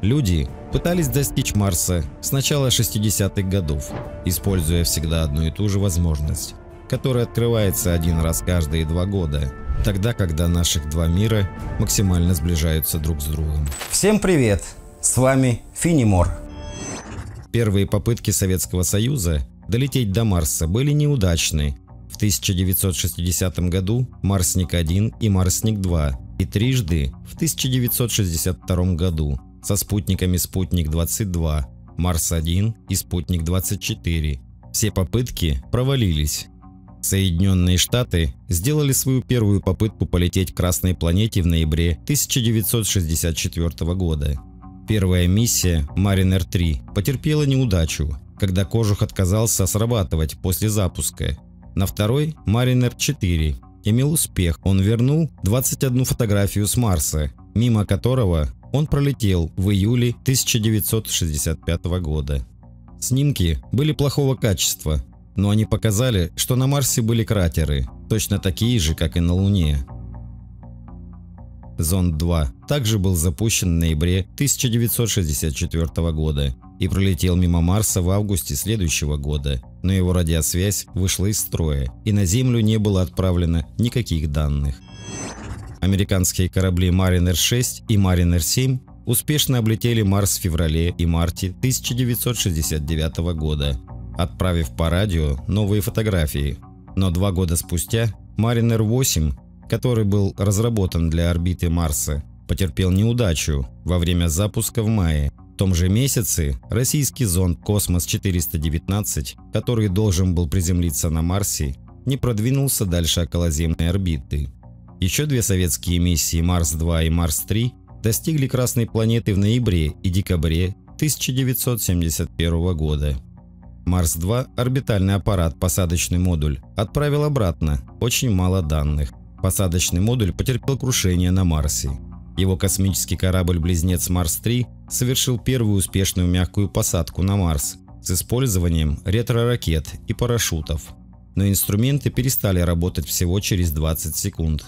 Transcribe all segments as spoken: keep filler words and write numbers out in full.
Люди пытались достичь Марса с начала шестидесятых годов, используя всегда одну и ту же возможность, которая открывается один раз каждые два года, тогда, когда наших два мира максимально сближаются друг с другом. Всем привет! С вами Финнимор. Первые попытки Советского Союза долететь до Марса были неудачны. В тысяча девятьсот шестидесятом году Марсник один и Марсник два, и трижды в тысяча девятьсот шестьдесят втором году со спутниками Спутник двадцать два, Марс один и Спутник двадцать четыре. Все попытки провалились. Соединенные Штаты сделали свою первую попытку полететь к Красной планете в ноябре тысяча девятьсот шестьдесят четвёртого года. Первая миссия Маринер три потерпела неудачу, когда кожух отказался срабатывать после запуска. На второй Маринер четыре имел успех. Он вернул двадцать одну фотографию с Марса, мимо которого он пролетел в июле тысяча девятьсот шестьдесят пятого года. Снимки были плохого качества, но они показали, что на Марсе были кратеры, точно такие же, как и на Луне. Зонд два также был запущен в ноябре тысяча девятьсот шестьдесят четвёртого года и пролетел мимо Марса в августе следующего года, но его радиосвязь вышла из строя, и на Землю не было отправлено никаких данных. Американские корабли Маринер шесть и Маринер семь успешно облетели Марс в феврале и марте тысяча девятьсот шестьдесят девятого года, отправив по радио новые фотографии. Но два года спустя Маринер восемь, который был разработан для орбиты Марса, потерпел неудачу во время запуска в мае. В том же месяце российский зонд Космос четыреста девятнадцать, который должен был приземлиться на Марсе, не продвинулся дальше околоземной орбиты. Еще две советские миссии Марс два и Марс три достигли Красной планеты в ноябре и декабре тысяча девятьсот семьдесят первого года. Марс два, орбитальный аппарат, посадочный модуль, отправил обратно очень мало данных. Посадочный модуль потерпел крушение на Марсе. Его космический корабль-близнец Марс три совершил первую успешную мягкую посадку на Марс с использованием ретро-ракет и парашютов. Но инструменты перестали работать всего через двадцать секунд.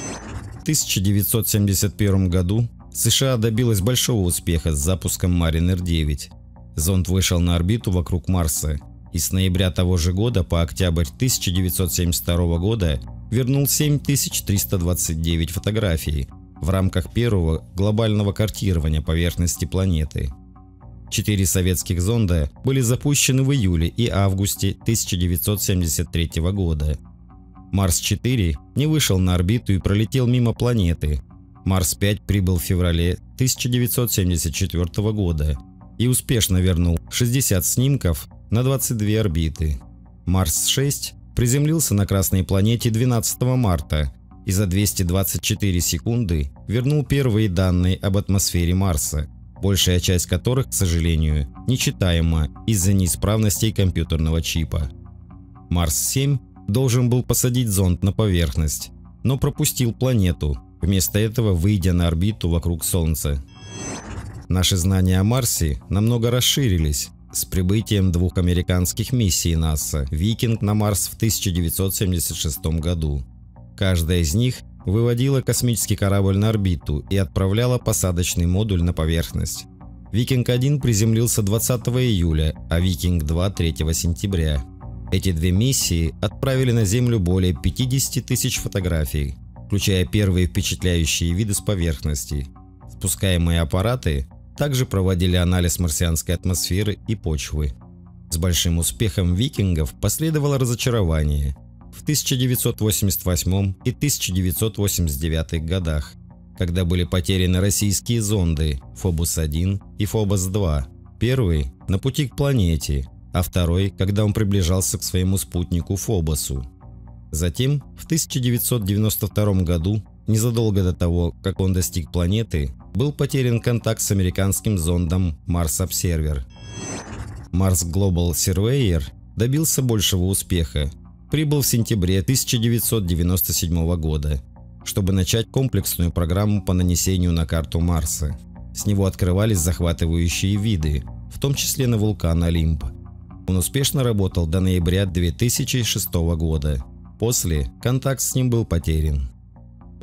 В тысяча девятьсот семьдесят первом году США добилась большого успеха с запуском Маринер девять. Зонд вышел на орбиту вокруг Марса и с ноября того же года по октябрь тысяча девятьсот семьдесят второго года вернул семь тысяч триста двадцать девять фотографий в рамках первого глобального картирования поверхности планеты. Четыре советских зонда были запущены в июле и августе тысяча девятьсот семьдесят третьего года. Марс четыре не вышел на орбиту и пролетел мимо планеты. Марс пять прибыл в феврале тысяча девятьсот семьдесят четвёртого года и успешно вернул шестьдесят снимков на двадцать две орбиты. Марс шесть приземлился на Красной планете двенадцатого марта и за двести двадцать четыре секунды вернул первые данные об атмосфере Марса, большая часть которых, к сожалению, нечитаема из-за неисправностей компьютерного чипа. Марс семь должен был посадить зонд на поверхность, но пропустил планету, вместо этого выйдя на орбиту вокруг Солнца. Наши знания о Марсе намного расширились с прибытием двух американских миссий НАСА «Викинг» на Марс в тысяча девятьсот семьдесят шестом году. Каждая из них выводила космический корабль на орбиту и отправляла посадочный модуль на поверхность. «Викинг один» приземлился двадцатого июля, а «Викинг два» третьего сентября. Эти две миссии отправили на Землю более пятидесяти тысяч фотографий, включая первые впечатляющие виды с поверхности. Спускаемые аппараты также проводили анализ марсианской атмосферы и почвы. С большим успехом «Викингов» последовало разочарование в тысяча девятьсот восемьдесят восьмом и тысяча девятьсот восемьдесят девятом годах, когда были потеряны российские зонды Фобос один и Фобос два. Первый на пути к планете, а второй, когда он приближался к своему спутнику Фобосу. Затем, в тысяча девятьсот девяносто втором году, незадолго до того, как он достиг планеты, был потерян контакт с американским зондом Mars Observer. Mars Global Surveyor добился большего успеха. Прибыл в сентябре тысяча девятьсот девяносто седьмого года, чтобы начать комплексную программу по нанесению на карту Марса. С него открывались захватывающие виды, в том числе на вулкан Олимп. Он успешно работал до ноября две тысячи шестого года. После контакт с ним был потерян.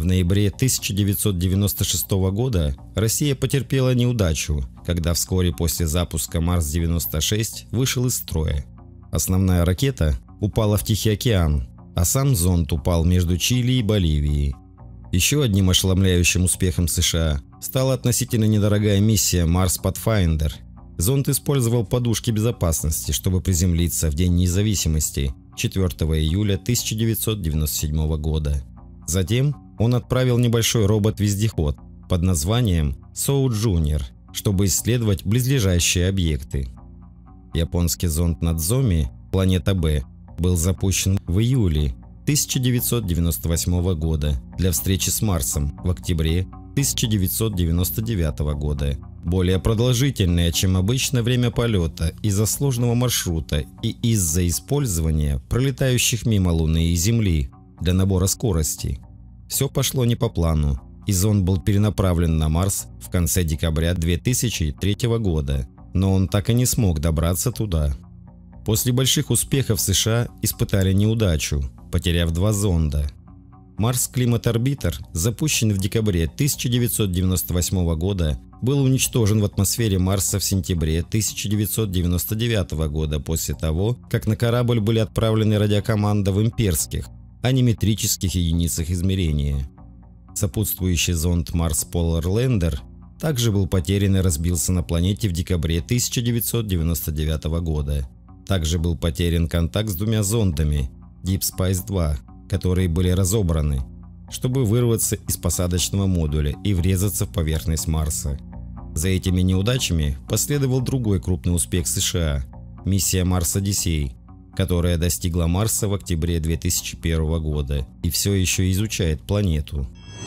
В ноябре тысяча девятьсот девяносто шестого года Россия потерпела неудачу, когда вскоре после запуска Марс девяносто шесть вышел из строя. Основная ракета упала в Тихий океан, а сам зонд упал между Чили и Боливией. Еще одним ошеломляющим успехом США стала относительно недорогая миссия Mars Pathfinder. Зонд использовал подушки безопасности, чтобы приземлиться в День независимости четвёртого июля тысяча девятьсот девяносто седьмого года. Затем он отправил небольшой робот-вездеход под названием Соу Junior, чтобы исследовать близлежащие объекты. Японский зонд Надзоми, планета Б, был запущен в июле тысяча девятьсот девяносто восьмого года для встречи с Марсом в октябре тысяча девятьсот девяносто девятого года. Более продолжительное, чем обычно, время полета из-за сложного маршрута и из-за использования пролетающих мимо Луны и Земли для набора скорости. Все пошло не по плану, и зонд был перенаправлен на Марс в конце декабря две тысячи третьего года, но он так и не смог добраться туда. После больших успехов США испытали неудачу, потеряв два зонда. Марс Климат Орбитер, запущенный в декабре тысяча девятьсот девяносто восьмого года, был уничтожен в атмосфере Марса в сентябре тысяча девятьсот девяносто девятого года после того, как на корабль были отправлены радиокоманды в имперских, а не метрических единицах измерения. Сопутствующий зонд Mars Polar Lander также был потерян и разбился на планете в декабре тысяча девятьсот девяносто девятого года. Также был потерян контакт с двумя зондами Deep Space два, которые были разобраны, чтобы вырваться из посадочного модуля и врезаться в поверхность Марса. За этими неудачами последовал другой крупный успех США – миссия Марс Одиссей, которая достигла Марса в октябре две тысячи первого года и все еще изучает планету.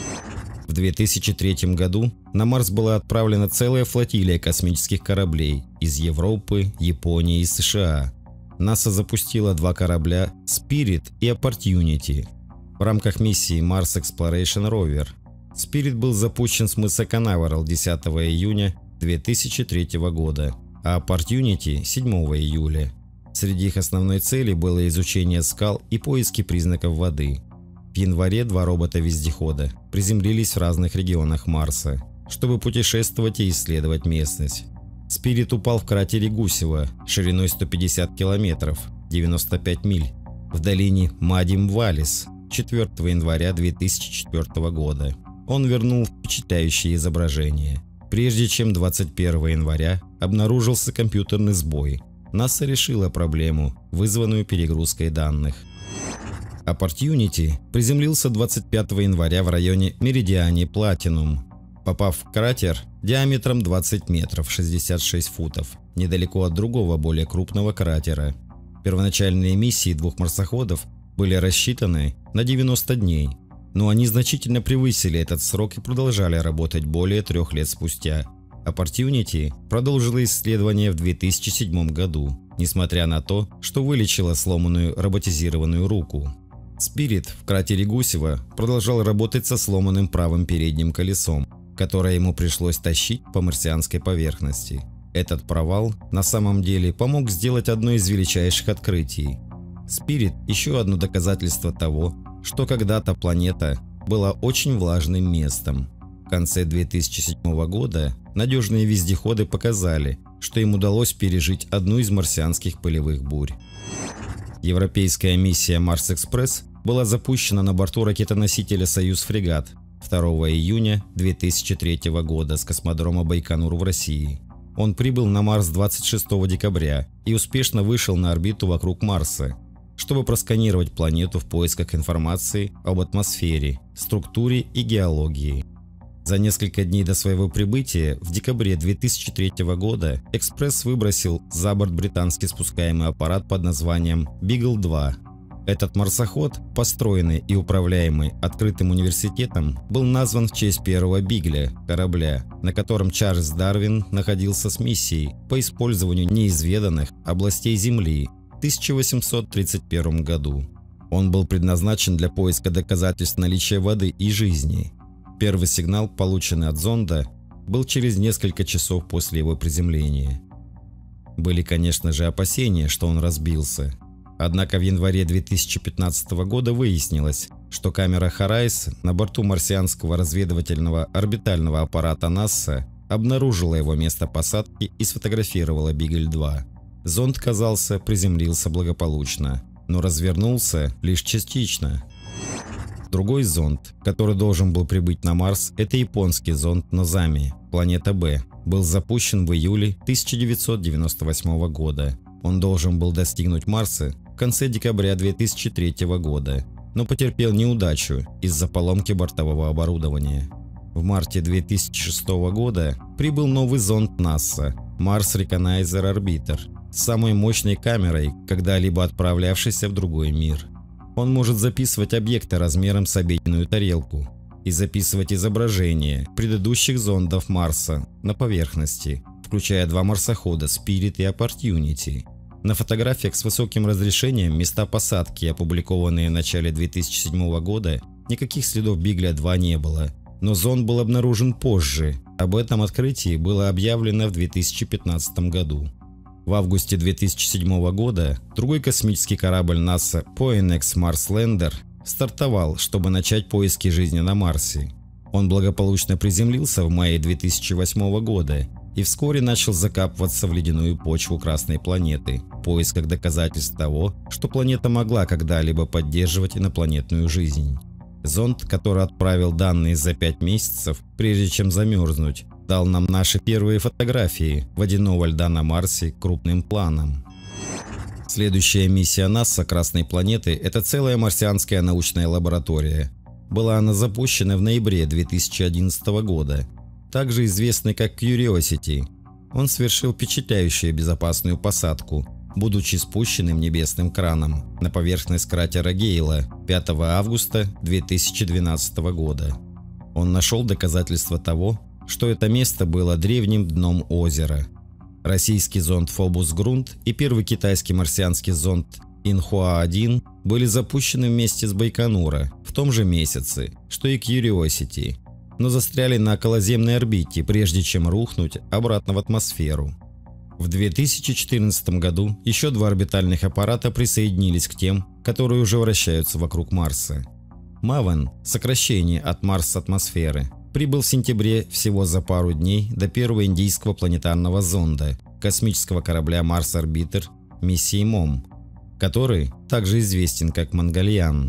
В две тысячи третьем году на Марс была отправлена целая флотилия космических кораблей из Европы, Японии и США. НАСА запустила два корабля Spirit и Opportunity в рамках миссии Mars Exploration Rover. Spirit был запущен с мыса Канаверал десятого июня две тысячи третьего года, а Opportunity – седьмого июля. Среди их основной цели было изучение скал и поиски признаков воды. В январе два робота-вездехода приземлились в разных регионах Марса, чтобы путешествовать и исследовать местность. Spirit упал в кратере Гусева шириной сто пятьдесят километров, девяносто пять миль, в долине Мадим-Валис четвёртого января две тысячи четвёртого года. Он вернул впечатляющее изображение. Прежде чем двадцать первого января обнаружился компьютерный сбой, НАСА решила проблему, вызванную перегрузкой данных. Opportunity приземлился двадцать пятого января в районе Меридиане Платинум, попав в кратер диаметром двадцать метров шестьдесят шесть футов, недалеко от другого более крупного кратера. Первоначальные миссии двух марсоходов были рассчитаны на девяносто дней, но они значительно превысили этот срок и продолжали работать более трех лет спустя. Opportunity продолжила исследование в две тысячи седьмом году, несмотря на то, что вылечила сломанную роботизированную руку. Spirit в кратере Гусева продолжал работать со сломанным правым передним колесом, которое ему пришлось тащить по марсианской поверхности. Этот провал на самом деле помог сделать одно из величайших открытий. Spirit – еще одно доказательство того, что когда-то планета была очень влажным местом. В конце две тысячи седьмого года надежные вездеходы показали, что им удалось пережить одну из марсианских пылевых бурь. Европейская миссия Марс Экспресс была запущена на борту ракетоносителя «Союз-фрегат» второго июня две тысячи третьего года с космодрома Байконур в России. Он прибыл на Марс двадцать шестого декабря и успешно вышел на орбиту вокруг Марса, чтобы просканировать планету в поисках информации об атмосфере, структуре и геологии. За несколько дней до своего прибытия, в декабре две тысячи третьего года, «Экспресс» выбросил за борт британский спускаемый аппарат под названием «Бигл два». Этот марсоход, построенный и управляемый открытым университетом, был назван в честь первого «Бигля» корабля, на котором Чарльз Дарвин находился с миссией по использованию неизведанных областей Земли в тысяча восемьсот тридцать первом году. Он был предназначен для поиска доказательств наличия воды и жизни. Первый сигнал, полученный от зонда, был через несколько часов после его приземления. Были, конечно же, опасения, что он разбился. Однако в январе две тысячи пятнадцатого года выяснилось, что камера Хорайс на борту марсианского разведывательного орбитального аппарата НАСА обнаружила его место посадки и сфотографировала Бигль два. Зонд, казался, приземлился благополучно, но развернулся лишь частично. Другой зонд, который должен был прибыть на Марс, это японский зонд Нозами, планета Б, был запущен в июле тысяча девятьсот девяносто восьмого года. Он должен был достигнуть Марса в конце декабря две тысячи третьего года, но потерпел неудачу из-за поломки бортового оборудования. В марте две тысячи шестого года прибыл новый зонд НАСА Mars Recognizer Orbiter с самой мощной камерой, когда-либо отправлявшейся в другой мир. Он может записывать объекты размером с обеденную тарелку и записывать изображения предыдущих зондов Марса на поверхности, включая два марсохода Spirit и Opportunity. На фотографиях с высоким разрешением места посадки, опубликованные в начале две тысячи седьмого года, никаких следов Бигля два не было, но зонд был обнаружен позже. Об этом открытии было объявлено в две тысячи пятнадцатом году. В августе две тысячи седьмого года другой космический корабль НАСА Poinex Mars Lander стартовал, чтобы начать поиски жизни на Марсе. Он благополучно приземлился в мае две тысячи восьмого года и вскоре начал закапываться в ледяную почву Красной планеты в поисках доказательств того, что планета могла когда-либо поддерживать инопланетную жизнь. Зонд, который отправил данные за пять месяцев, прежде чем замерзнуть, дал нам наши первые фотографии водяного льда на Марсе крупным планом. Следующая миссия НАСА Красной планеты – это целая марсианская научная лаборатория. Была она запущена в ноябре две тысячи одиннадцатого года, также известный как Curiosity. Он совершил впечатляющую безопасную посадку, будучи спущенным небесным краном на поверхность кратера Гейла пятого августа две тысячи двенадцатого года. Он нашел доказательства того, что это место было древним дном озера. Российский зонд Phobos Grunt и первый китайский марсианский зонд Инхуа один были запущены вместе с Байконура в том же месяце, что и Curiosity, но застряли на околоземной орбите, прежде чем рухнуть обратно в атмосферу. В две тысячи четырнадцатом году еще два орбитальных аппарата присоединились к тем, которые уже вращаются вокруг Марса. Maven, сокращение от Марс-атмосферы, прибыл в сентябре всего за пару дней до первого индийского планетарного зонда, космического корабля Mars Orbiter миссии МОМ, который также известен как Mongolian.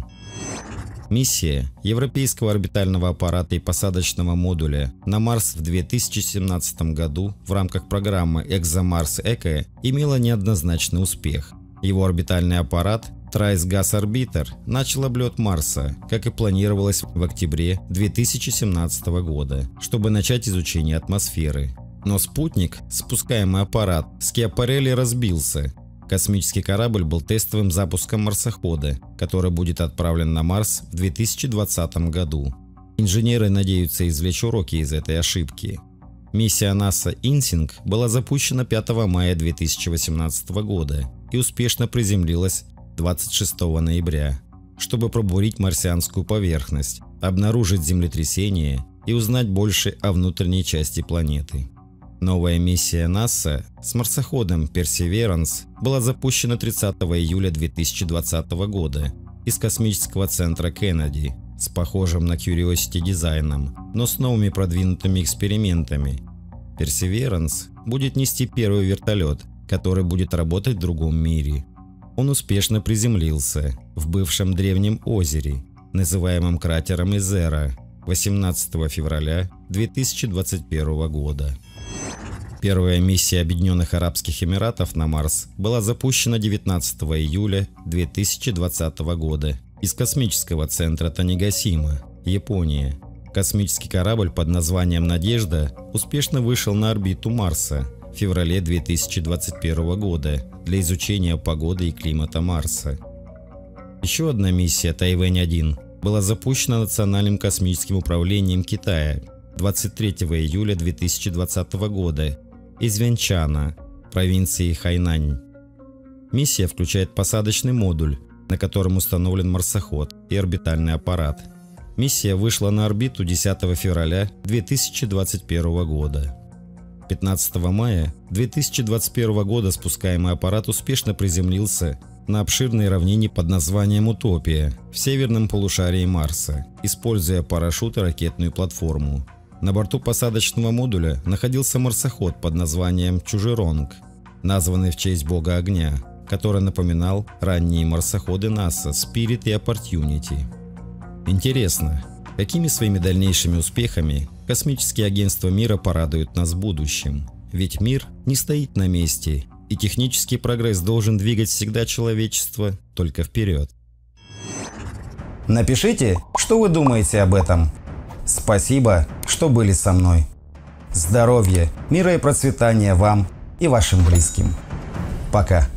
Миссия Европейского орбитального аппарата и посадочного модуля на Марс в две тысячи семнадцатом году в рамках программы ExoMars Eco имела неоднозначный успех. Его орбитальный аппарат Trace Gas Orbiter начал облет Марса, как и планировалось в октябре две тысячи семнадцатого года, чтобы начать изучение атмосферы. Но спутник, спускаемый аппарат Schiaparelli, разбился. Космический корабль был тестовым запуском марсохода, который будет отправлен на Марс в две тысячи двадцатом году. Инженеры надеются извлечь уроки из этой ошибки. Миссия НАСА InSync была запущена пятого мая две тысячи восемнадцатого года и успешно приземлилась двадцать шестого ноября, чтобы пробурить марсианскую поверхность, обнаружить землетрясение и узнать больше о внутренней части планеты. Новая миссия НАСА с марсоходом Perseverance была запущена тридцатого июля две тысячи двадцатого года из космического центра Кеннеди с похожим на Curiosity дизайном, но с новыми продвинутыми экспериментами. Perseverance будет нести первый вертолет, который будет работать в другом мире. Он успешно приземлился в бывшем древнем озере, называемом кратером Изера, восемнадцатого февраля две тысячи двадцать первого года. Первая миссия Объединенных Арабских Эмиратов на Марс была запущена девятнадцатого июля две тысячи двадцатого года из космического центра Танегасима, Япония. Космический корабль под названием «Надежда» успешно вышел на орбиту Марса в феврале две тысячи двадцать первого года для изучения погоды и климата Марса. Еще одна миссия Тайвэнь один была запущена Национальным космическим управлением Китая двадцать третьего июля две тысячи двадцатого года из Вянчана, провинции Хайнань. Миссия включает посадочный модуль, на котором установлен марсоход и орбитальный аппарат. Миссия вышла на орбиту десятого февраля две тысячи двадцать первого года. пятнадцатого мая две тысячи двадцать первого года спускаемый аппарат успешно приземлился на обширной равнине под названием Утопия в северном полушарии Марса, используя парашют и ракетную платформу. На борту посадочного модуля находился марсоход под названием Чужеронг, названный в честь бога огня, который напоминал ранние марсоходы НАСА Spirit и Opportunity. Интересно, какими своими дальнейшими успехами космические агентства мира порадуют нас в будущем? Ведь мир не стоит на месте, и технический прогресс должен двигать всегда человечество только вперед. Напишите, что вы думаете об этом. Спасибо, что были со мной. Здоровья, мира и процветания вам и вашим близким. Пока.